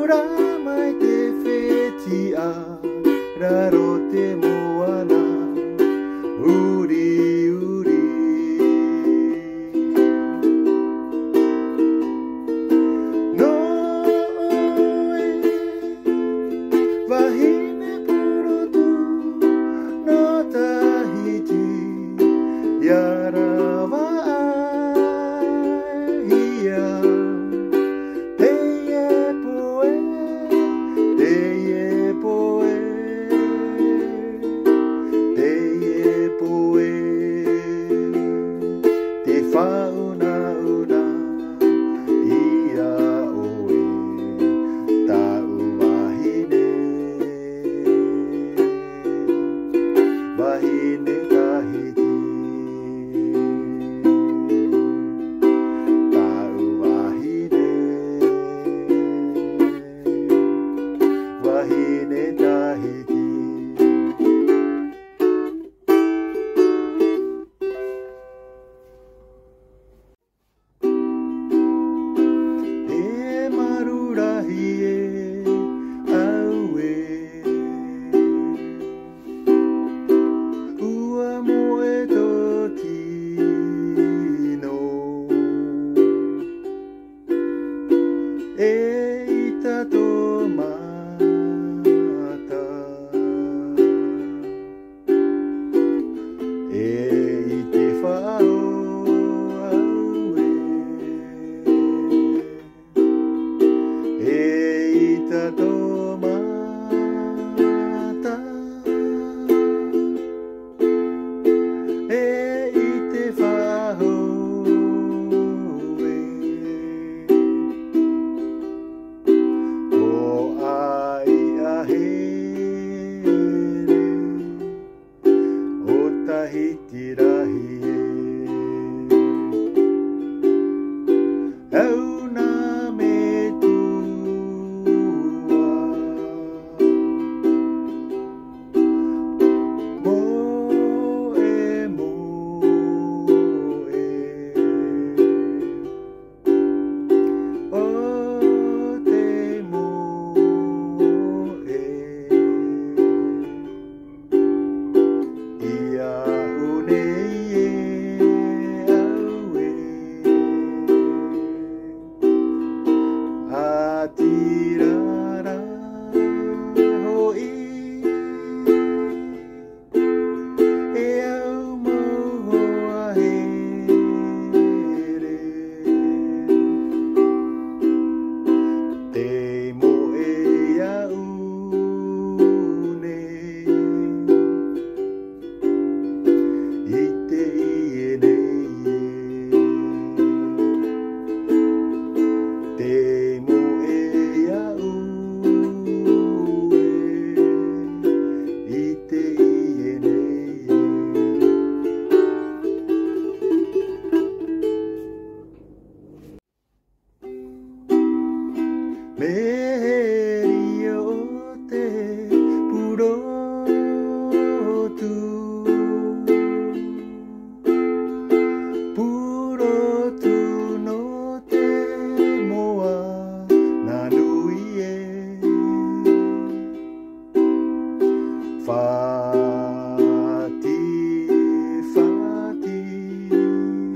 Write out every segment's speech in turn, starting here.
ramai te whetia, raro te moana, uri uri. No e, wahine purotu, no tahiti, yarawa ia.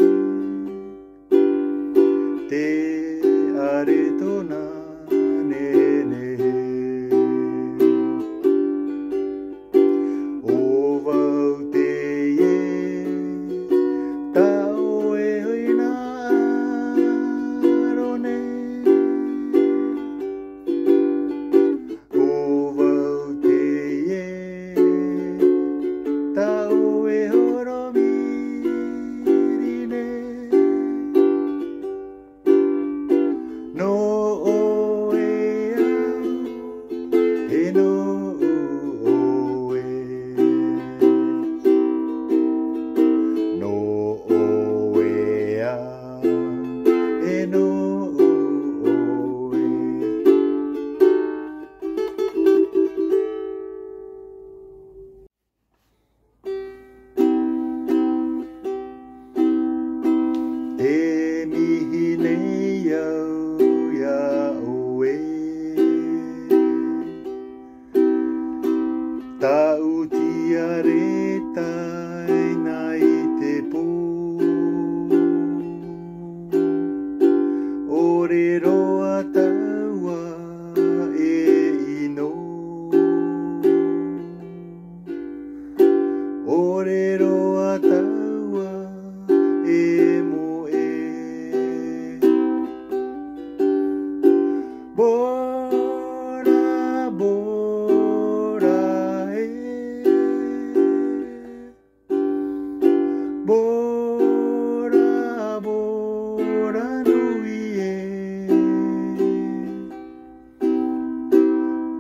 Te aretona ne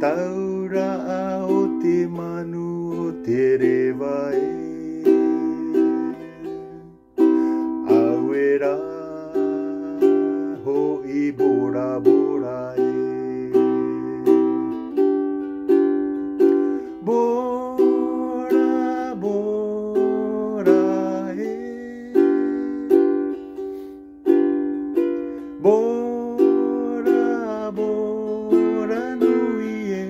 Taura o te manu o te rewa e Auera ho I bora bora e Bora bora e Bora bora nui e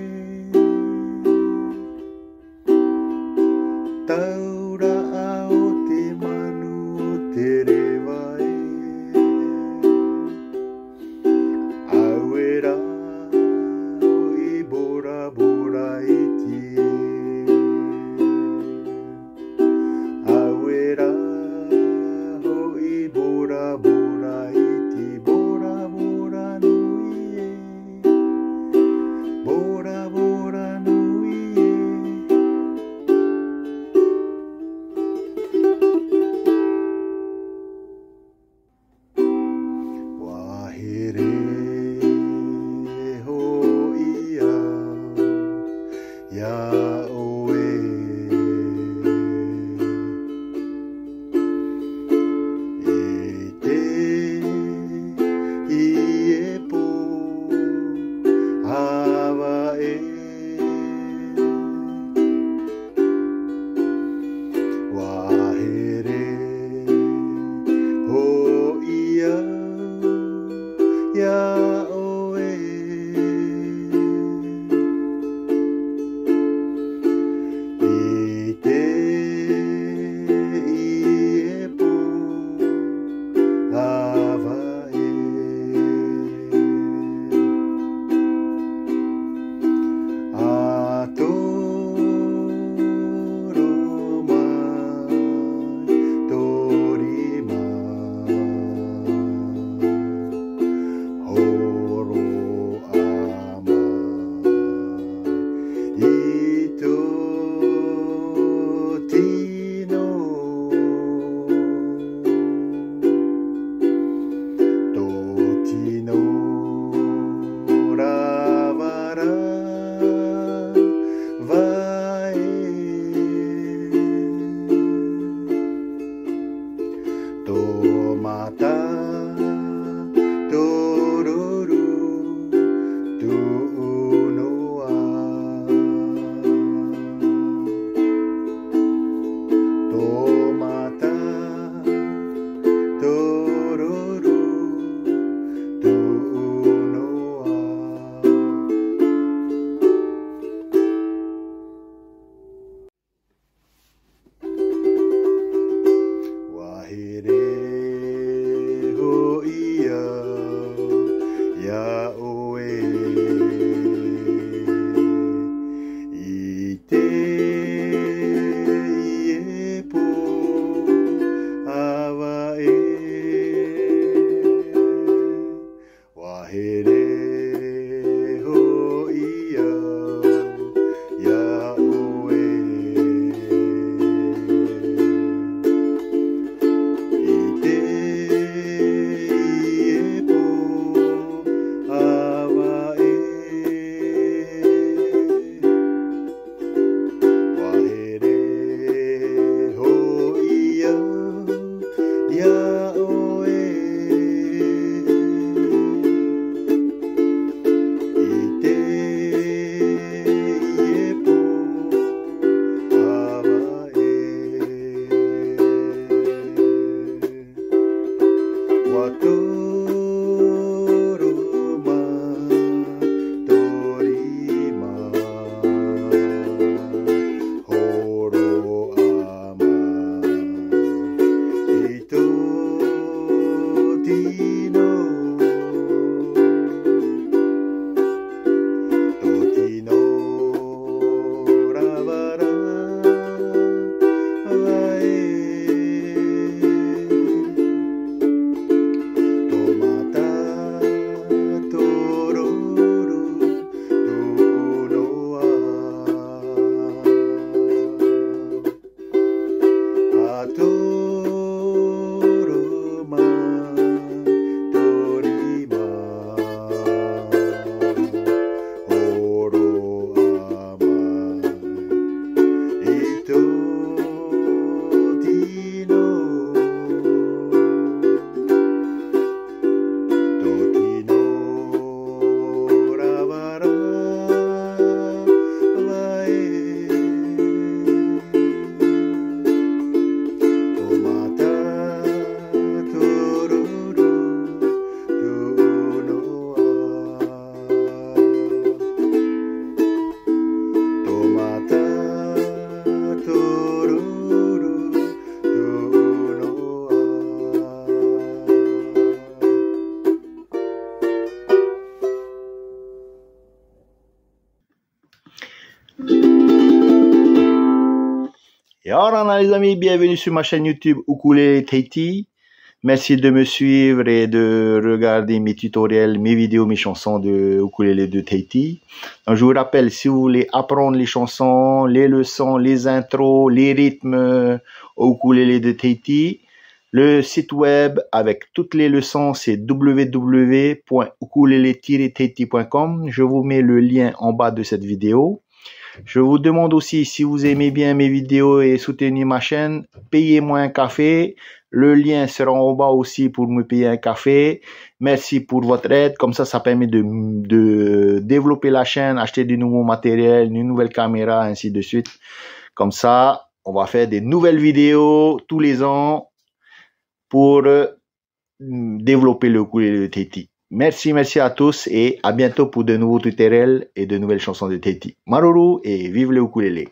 Taura o te manu o te rewa e Auera I bora bora I ti e Auera I bora bora I ti Bora bora nui e Bora bora nui e Wahere ho ia Ya oe E te I e po Hawa e Wahere ho ia Ya oe I te I e po Hawa e Atoro mai Tori mai Horo amai Ito tino Totino rawara vai Tomata toruru tunoa Tomata toruru tunoa Wahere ho ia Ya oe I te I e po Hawa e Wahere ho ia Ya oe I te I e po Hawa e Et alors les amis, bienvenue sur ma chaîne YouTube Ukulele Tahiti. Merci de me suivre et de regarder mes tutoriels, mes vidéos, mes chansons de ukulélé de Tahiti. Donc, je vous rappelle, si vous voulez apprendre les chansons, les leçons, les intros, les rythmes au ukulélé de Tahiti, le site web avec toutes les leçons, c'est www.ukulele-tahiti.com. Je vous mets le lien en bas de cette vidéo. Je vous demande aussi, si vous aimez bien mes vidéos et soutenez ma chaîne, payez-moi un café. Le lien sera en bas aussi pour me payer un café. Merci pour votre aide. Comme ça permet de développer la chaîne, acheter du nouveau matériel, une nouvelle caméra, ainsi de suite. Comme ça, on va faire des nouvelles vidéos tous les ans pour développer le ukulélé de Tahiti. Merci à tous et à bientôt pour de nouveaux tutoriels et de nouvelles chansons de Tahiti. Maruru et vive le ukulélé!